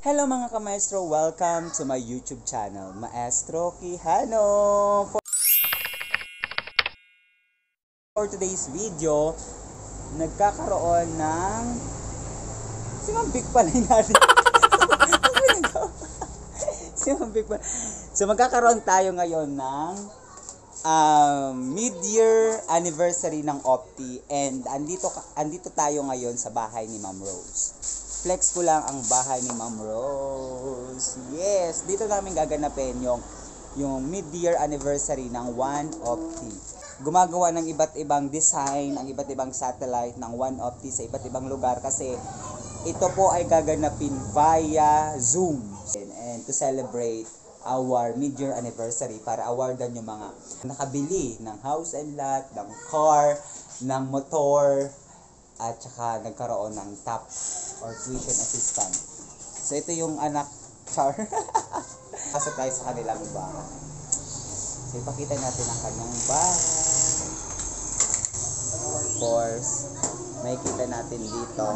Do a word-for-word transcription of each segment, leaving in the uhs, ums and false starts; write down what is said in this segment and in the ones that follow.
Hello mga ka-maestro, welcome to my YouTube channel, Maestro Quijano. For, for today's video, nagkakaroon ng... Si Ma'am Big pala yung natin. Si Ma'am Big pala. So magkakaroon tayo ngayon ng um, mid-year anniversary ng Opti. And andito, andito tayo ngayon sa bahay ni Ma'am Rose. Flex ko lang ang bahay ni Ma'am Rose. Yes, dito namin gaganapin yung yung mid-year anniversary ng One Opti. Gumagawa ng iba't ibang design, ang iba't ibang satellite ng One Opti sa iba't ibang lugar kasi ito po ay gaganapin via Zoom. And, and to celebrate our mid-year anniversary para awardan yung mga nakabili ng house and lot, ng car, ng motor, at saka nagkaroon ng T A P or tuition assistant. So ito yung anak, Char. Pasok tayo sa kanilang bahay. So ipakita natin ang kanyang bahay. Of course, makikita natin dito.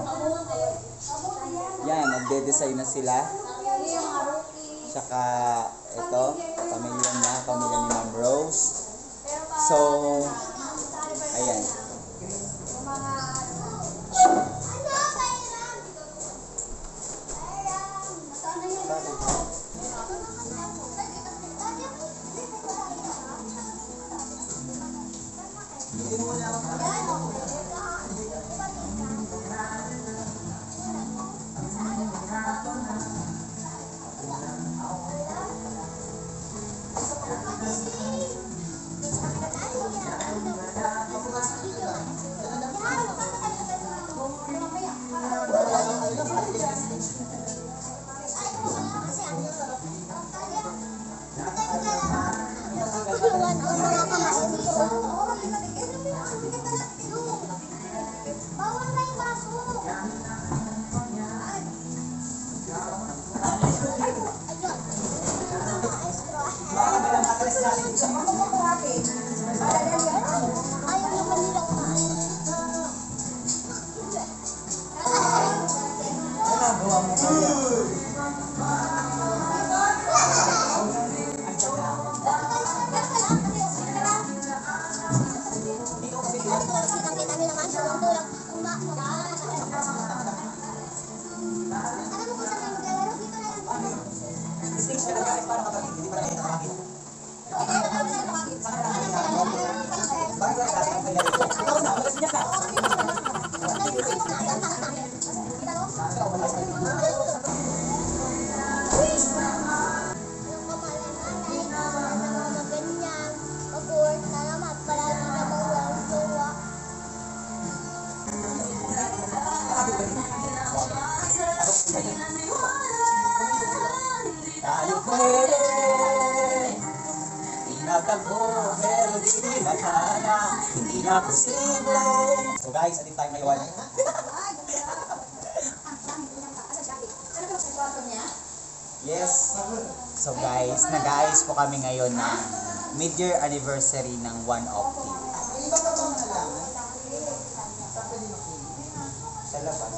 Yan, nagde-design na sila. Saka ito, pamilya na, pamilya ni Ma'am Rose. So, ayan. So guys, atin tayo ngayon. Yes. So guys, nag-aayos po kami ngayon ng mid-year anniversary ng One Opti. Sa labas.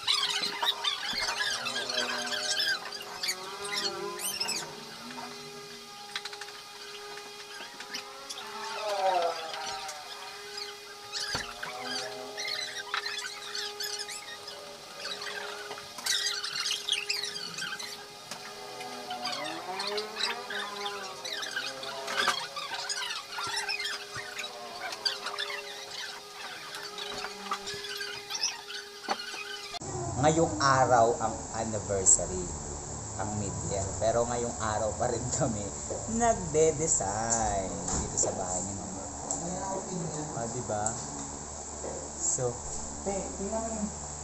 Ngayong araw ang anniversary, ang mid-year. Pero ngayong araw pa rin kami nagde-design dito sa bahay ni Mama. Ah, diba? So, te, tingnan mo yung...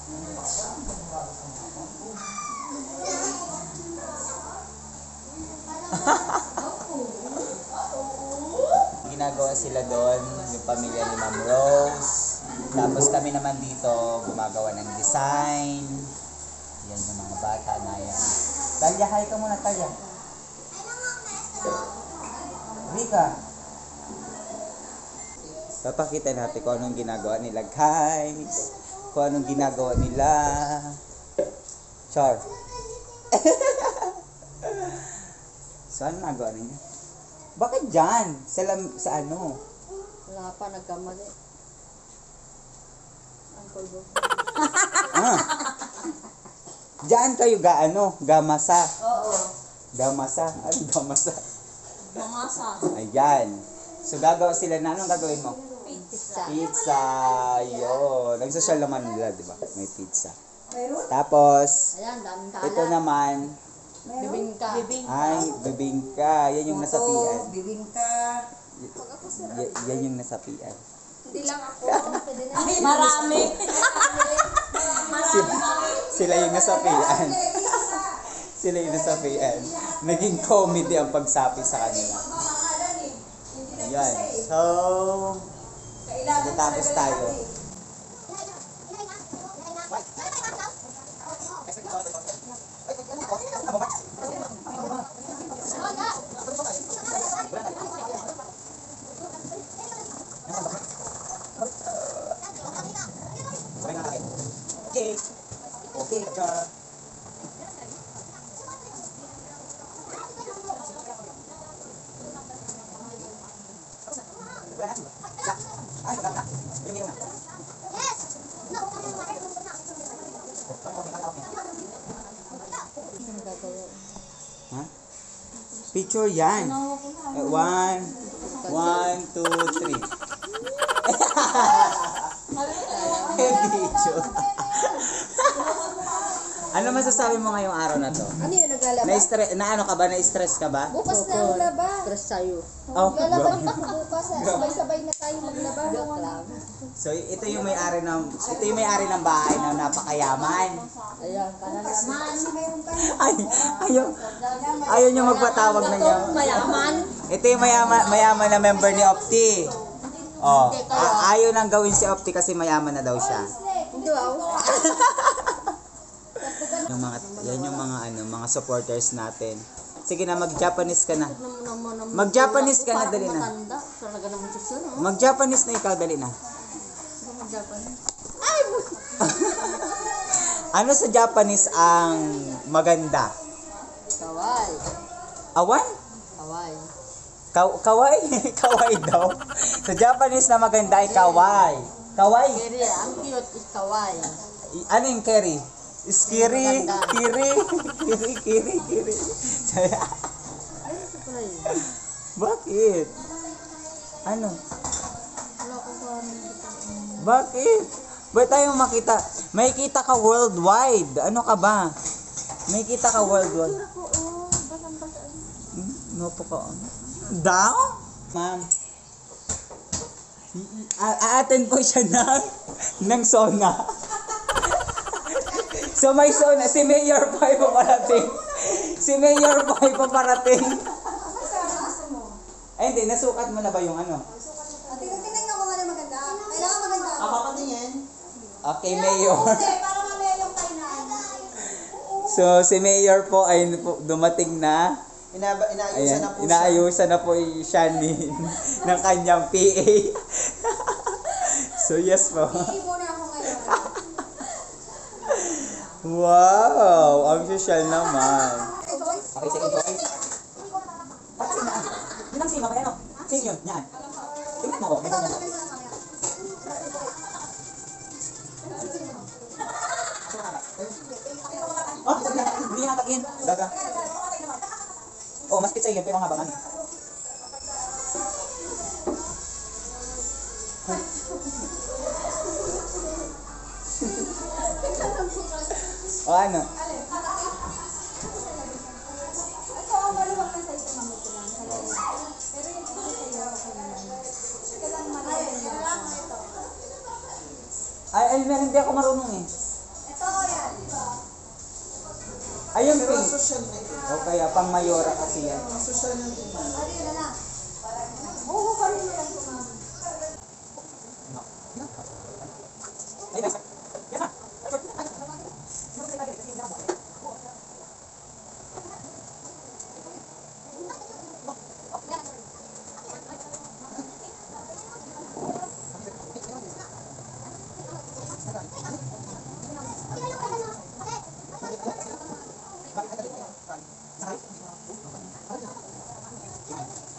Ginagawa sila doon, yung pamilya ni Ma'am Rose. Tapos kami naman dito, gumagawa ng design. Yan yung mga bata na yan. Talia, hi ka muna, Talia. Rika. Papakita natin kung anong ginagawa nila, guys. Kung anong ginagawa nila. Char. So, ano nagawa ninyo? Bakit dyan? Sa, lam- sa ano? Wala pa, nagkamali. Ang pulbo. Ah. Diyan kayo ga ano? Gamasa. Oo. Gamasa. Ano gamasa? Mamasa. Ayan. So, gagawa sila na. Anong gagawin mo? Pizza. Pizza. Yun. Nagsosyal naman nila, di ba? May pizza. Tapos, Ayan, daming kalat. ito naman, Bibingka. Bibingka. ay, bibingka. Yan yung nasapian. Bibingka. Y- yan yung nasapian. Hindi lang ako. Marami. Sila, sila yung nasapian. Sila yung nasapian. Naging comedy ang pagsapi sa kanila. Ayan. So, natapos tayo. Okay. Okay. Ha? Picture yan. Eh, One, one, two, three. Picture. Ano masasabi mo ngayong araw na to? Ano yun, naglalaba? Na-stress, na ano ka ba? Na-stress ka ba? Bukas na ang laba. Stress tayo. Oh, Lalaban din ako bukas. Sabay-sabay na tayo maglaba. Joke lang. So ito yung may-ari ng ito yung may-ari ng bahay na napakayaman. Ayan, kanan naman. Ay, ayaw. Ayaw niya magpatawag na niya. Mayaman. Ito yung mayaman, mayaman na member ni Opti. Oh, a- ayaw nang gawin si Opti kasi mayaman na daw siya. Hindi wow. Yung mga yan yung mga ano, mga supporters natin. Sige na, mag-Japanese ka na. Mag-Japanese ka na, dali na. Matanda. Talaga naman siya no? Mag-Japanese na ikaw, dali na. Mag-Japanese. Ano sa Japanese ang maganda? Kawai. Awan? Kawai. Ka- kawai? Kawai daw. Sa Japanese na maganda ay kawai. Kawai? Kiri, ang cute is kawai. I- Ano yung keri? Skiri, kiri, kiri, kiri, kiri. Saya. Ay, ito pala yun. Bakit? Ano? Wala ko ba Bakit? Ba't tayo makita? May kita ka worldwide. Ano ka ba? May kita ka worldwide. Oo, basang-basa. Hmm? No po ka. Daw? Ma'am. A- A-attend po siya ng, ng sauna. So may sauna. Si Mayor po ay paparating. Si Mayor po ay paparating. Ay hindi, nasukat mo na ba yung ano? Tingnan ko nga na maganda. Kailangan maganda. Ako patingin. Okay, Mayor. Para mamaya yung kainan. So si Mayor po ay dumating na. Inaba, inaayusan Ayan, na po siya. inaayusan na po siya ni, ng kanyang P A. So yes po. Hindi muna ako ngayon. Wow, ang social naman. Okay, sige, Joy. Pati na. Yun ang sima, kaya no? Sing yun, yan. Tingnan mo ko, tingnan mo. Oh, sabi na, hindi nga tagin. Daga. Oh, mas pizza yun, pero ang habangan. O ano? Ito ang maluwag na size ng mamot lang. Pero yung ito sa'yo ako naman. Ito lang maluwag lang. Ito. Ay, ay, meron, hindi ako marunong eh. Ito yan. Ay, yung Pero pink. social na ito. O kaya, pang mayora kasi yan. Social na ito. Ano yun na lang? Oo, parin mo lang ito, ma'am. Ay, ay, yan na.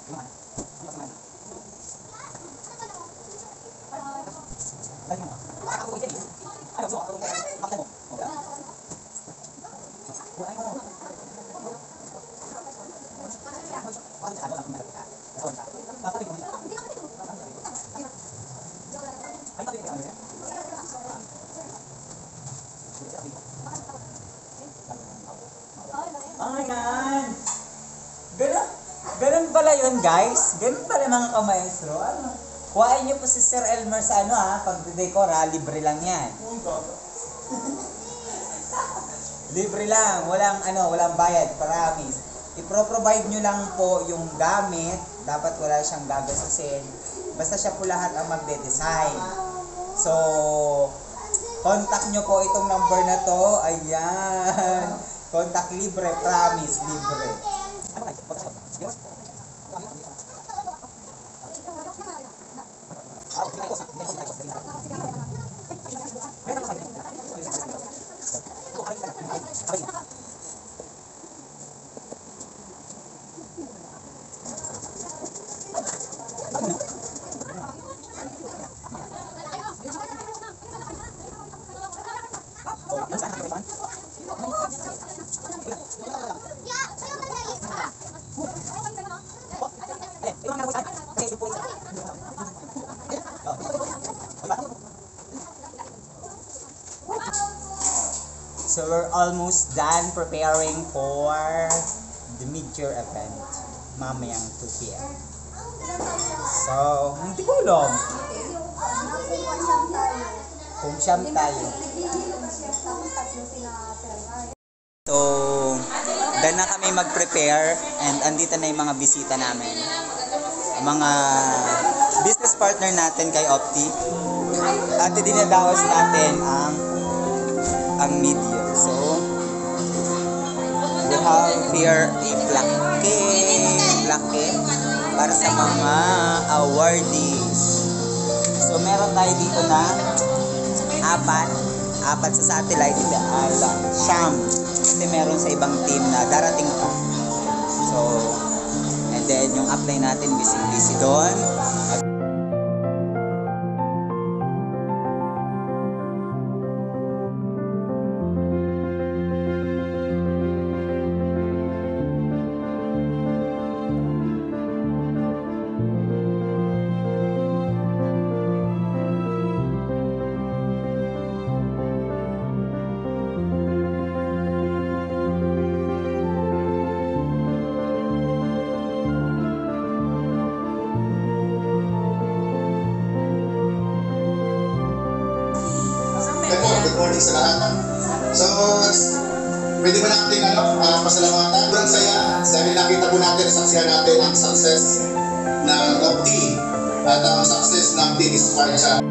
Ayan! Ganun, ganun pala yun, guys. Ganun pala mga kamaestro. Ano? Kuhain niyo po si Sir Elmer sa ano ha, pag-decor ha, libre lang yan. Libre lang, walang ano, walang bayad, promise. Ipro-provide nyo lang po yung gamit, dapat wala siyang gagastusin. Basta siya po lahat ang magde-design. So, contact nyo po itong number na to. Ayan. Contact libre, promise, libre. So we're almost done preparing for the mid-year event mamayang two p m So, hindi ko alam. Kung siyam tayo. So, done na kami mag-prepare and andito na yung mga bisita namin. Mga business partner natin kay Opti. At dinadaos natin ang ang media. So, we have here a plaque, plaque para sa mga awardees. So, meron tayo dito na apat, apat sa satellite, hindi, ay, siyam. Kasi meron sa ibang team na darating pa. So, and then yung apply natin, busy-busy doon. Good morning sa lahat. So, pwede ba natin ano, uh, pasalamatan? Sobrang saya. Dahil nakita po natin, saksihan natin ang success ng Opti at ang success ng Team Sparta.